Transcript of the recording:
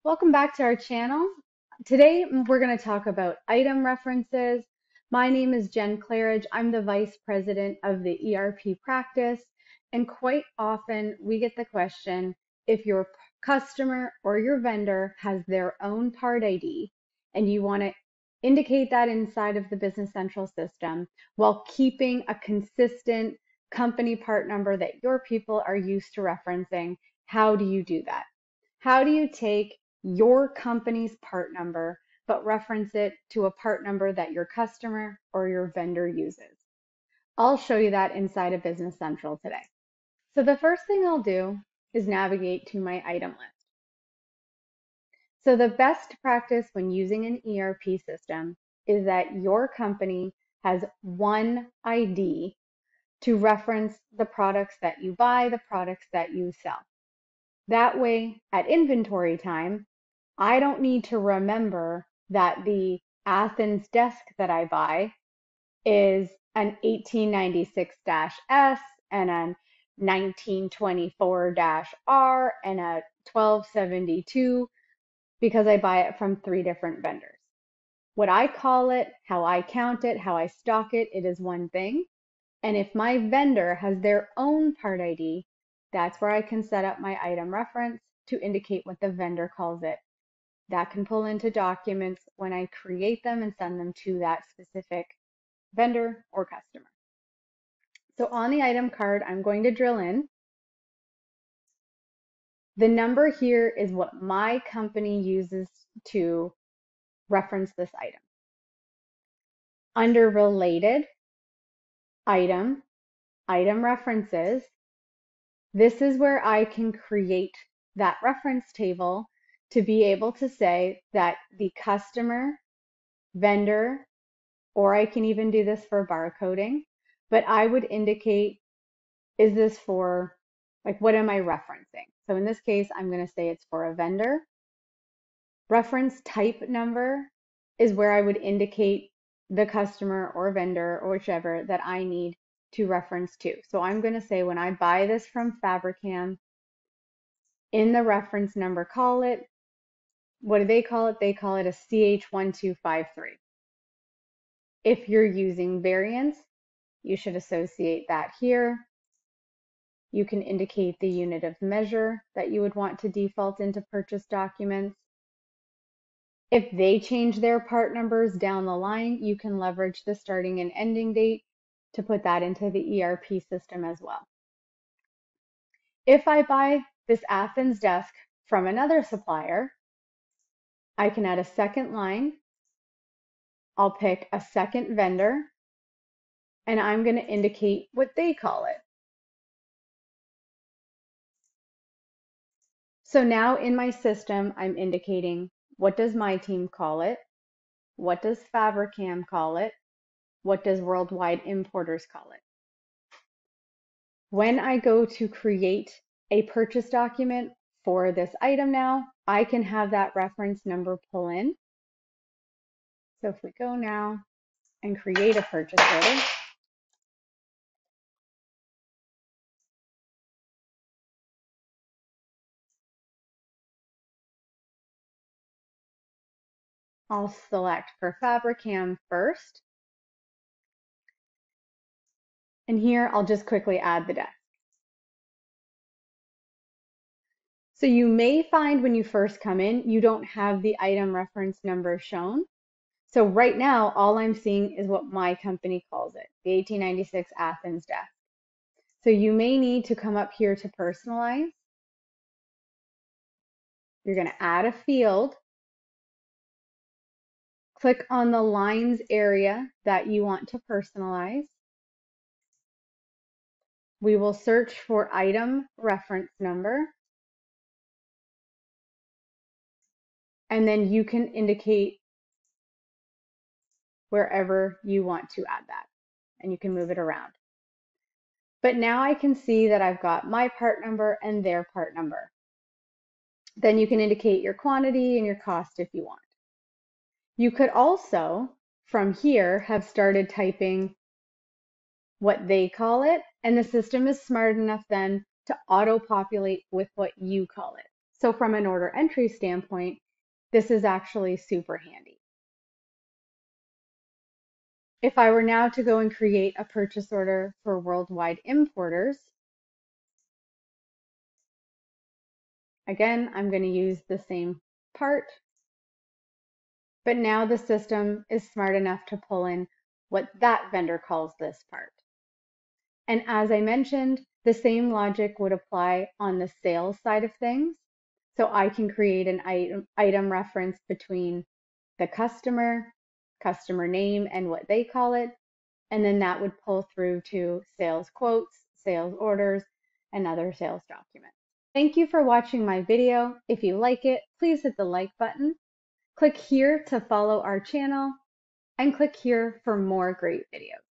Welcome back to our channel. Today we're going to talk about item references. My name is Jenn Claridge. I'm the Vice President of the ERP practice, and quite often we get the question if your customer or your vendor has their own part ID and you want to indicate that inside of the Business Central system while keeping a consistent company part number that your people are used to referencing, how do you do that? How do you take your company's part number, but reference it to a part number that your customer or your vendor uses? I'll show you that inside of Business Central today. So the first thing I'll do is navigate to my item list. So the best practice when using an ERP system is that your company has one ID to reference the products that you buy, the products that you sell. That way, at inventory time, I don't need to remember that the Athens desk that I buy is an 1896-S and a 1924-R and a 1272 because I buy it from 3 different vendors. What I call it, how I count it, how I stock it, it is one thing. And if my vendor has their own part ID, that's where I can set up my item reference to indicate what the vendor calls it. That can pull into documents when I create them and send them to that specific vendor or customer. So on the item card, I'm going to drill in. The number here is what my company uses to reference this item. Under related, item references, this is where I can create that reference table to be able to say that the customer, vendor, or I can even do this for barcoding, but I would indicate, is this for, like, what am I referencing? So in this case, I'm going to say it's for a vendor. Reference type number is where I would indicate the customer or vendor or whichever that I need to reference to. So I'm going to say when I buy this from Fabricam, in the reference number, call it, what do they call it? They call it a CH1253. If you're using variants, you should associate that here. You can indicate the unit of measure that you would want to default into purchase documents. If they change their part numbers down the line, you can leverage the starting and ending date to put that into the ERP system as well. If I buy this Athens desk from another supplier, I can add a second line. I'll pick a second vendor, and I'm going to indicate what they call it. So now in my system, I'm indicating what does my team call it? What does Fabricam call it? What does Worldwide Importers call it? When I go to create a purchase document for this item now, I can have that reference number pull in. So if we go now and create a purchase order, I'll select for Fabricam first. And here I'll just quickly add the desk. So you may find when you first come in, you don't have the item reference number shown. So right now, all I'm seeing is what my company calls it, the 1896 Athens desk. So you may need to come up here to personalize. You're going to add a field. Click on the lines area that you want to personalize. We will search for item reference number. And then you can indicate wherever you want to add that. And you can move it around. But now I can see that I've got my part number and their part number. Then you can indicate your quantity and your cost if you want. You could also, from here, have started typing what they call it, and the system is smart enough then to auto-populate with what you call it. So from an order entry standpoint, this is actually super handy. If I were now to go and create a purchase order for worldwide importers, again, I'm going to use the same part, but now the system is smart enough to pull in what that vendor calls this part. And as I mentioned, the same logic would apply on the sales side of things. So I can create an item reference between the customer name and what they call it, and then that would pull through to sales quotes, sales orders, and other sales documents. Thank you for watching my video. If you like it, please hit the like button. Click here to follow our channel and click here for more great videos.